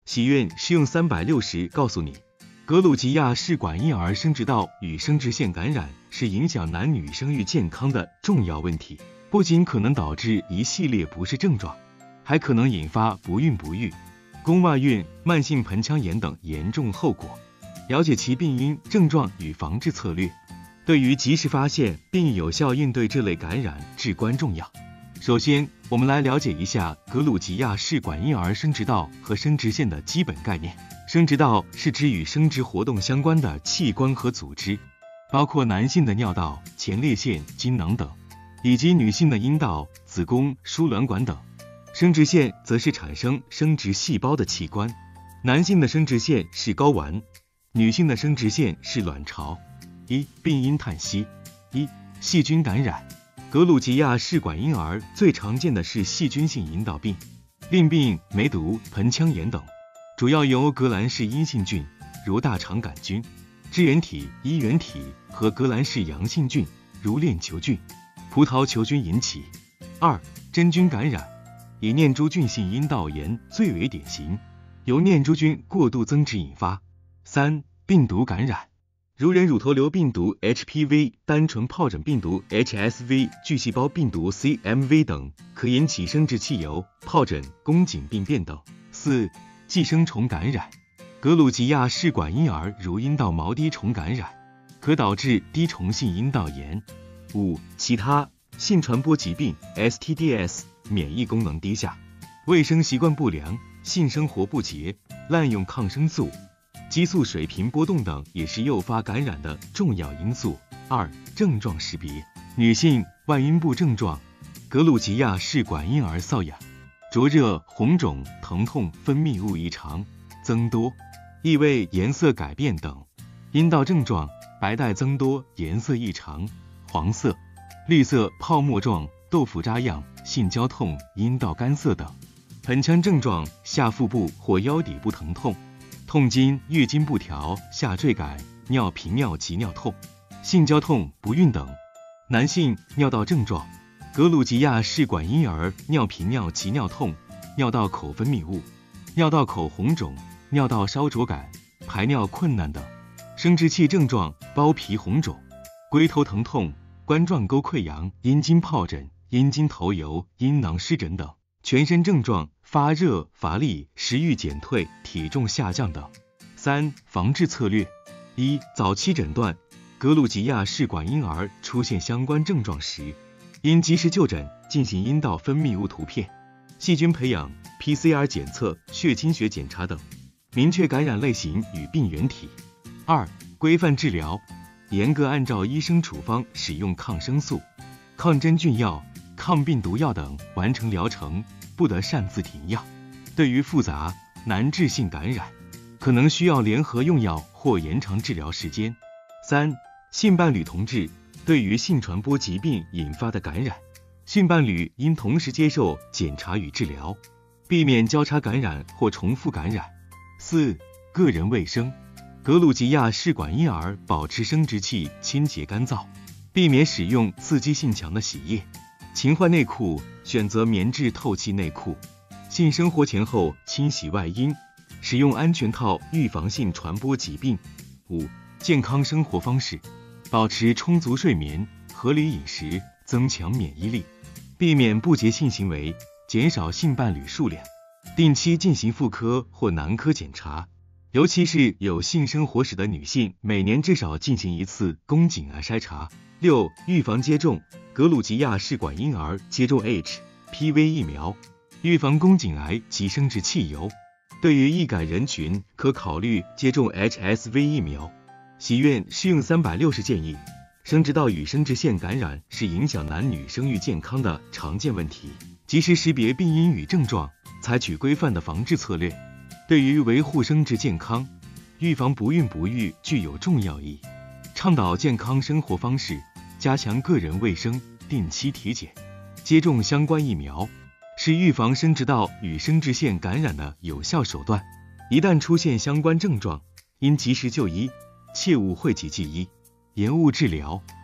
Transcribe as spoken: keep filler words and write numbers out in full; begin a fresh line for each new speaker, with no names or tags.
喜苑适用三百六十告诉你，格鲁吉亚试管婴儿生殖道与生殖腺感染是影响男女生育健康的重要问题，不仅可能导致一系列不适症状，还可能引发不孕不育、宫外孕、慢性盆腔炎等严重后果。了解其病因、症状与防治策略，对于及时发现并有效应对这类感染至关重要。首先，我们来了解一下格鲁吉亚试管婴儿生殖道和生殖腺的基本概念。生殖道是指与生殖活动相关的器官和组织，包括男性的尿道、前列腺、精囊等，以及女性的阴道、子宫、输卵管等。生殖腺则是产生生殖细胞的器官，男性的生殖腺是睾丸，女性的生殖腺是卵巢。一、病因叹息。一、细菌感染。格鲁吉亚试管婴儿最常见的是细菌性阴道病、淋病、梅毒、盆腔炎等，主要由革兰氏阴性菌，如大肠杆菌、支原体、衣原体和革兰氏阳性菌，如链球菌、葡萄球菌引起。二、真菌感染。以念珠菌性阴道炎最为典型，由念珠菌过度增殖引发。三、病毒感染。如人乳头瘤病毒 H P V、单纯疱疹病毒 H S V、巨细胞病毒 C M V 等，可引起生殖器疣、疱疹、宫颈病变等。四、寄生虫感染。格鲁吉亚试管婴儿如阴道毛滴虫感染，可导致滴虫性阴道炎。五、其他性传播疾病 S T D S， 免疫功能低下、卫生习惯不良、性生活不洁、滥用抗生素、激素水平波动等也是诱发感染的重要因素。二、症状识别。女性外阴部症状，格鲁吉亚试管婴儿瘙痒、灼热、红肿、疼痛、分泌物异常增多、异味、颜色改变等。阴道症状，白带增多、颜色异常、黄色、绿色、泡沫状、豆腐渣样、性交痛、阴道干涩等。盆腔症状，下腹部或腰底部疼痛、痛经、月经不调、下坠感、尿频尿急尿痛、性交痛、不孕等。男性尿道症状，格鲁吉亚试管婴儿尿频尿急尿痛、尿道口分泌物、尿道口红肿、尿道烧灼感、排尿困难等。生殖器症状，包皮红肿、龟头疼痛、冠状沟溃疡、阴茎疱疹、阴茎头油、阴囊湿疹等。全身症状，发热、乏力、食欲减退、体重下降等。三、防治策略。一、早期诊断。格鲁吉亚试管婴儿出现相关症状时，应及时就诊，进行阴道分泌物图片、细菌培养、P C R 检测、血清学检查等，明确感染类型与病原体。二、规范治疗。严格按照医生处方使用抗生素、抗真菌药、抗病毒药等完成疗程，不得擅自停药。对于复杂难治性感染，可能需要联合用药或延长治疗时间。三、性伴侣同治。对于性传播疾病引发的感染，性伴侣应同时接受检查与治疗，避免交叉感染或重复感染。四、个人卫生。格鲁吉亚试管婴儿保持生殖器清洁干燥，避免使用刺激性强的洗液。勤换内裤，选择棉质透气内裤。性生活前后清洗外阴，使用安全套预防性传播疾病。五、健康生活方式。保持充足睡眠，合理饮食，增强免疫力，避免不洁性行为，减少性伴侣数量，定期进行妇科或男科检查，尤其是有性生活史的女性，每年至少进行一次宫颈癌筛查。六、预防接种。格鲁吉亚试管婴儿接种 H P V 疫苗，预防宫颈癌及生殖器疣。对于易感人群，可考虑接种 H S V 疫苗。喜苑适用三百六十建议，生殖道与生殖腺感染是影响男女生育健康的常见问题，及时识别病因与症状，采取规范的防治策略，对于维护生殖健康、预防不孕不育具有重要意义。倡导健康生活方式，加强个人卫生，定期体检，接种相关疫苗，是预防生殖道与生殖腺感染的有效手段。一旦出现相关症状，应及时就医，切勿讳疾忌医，延误治疗。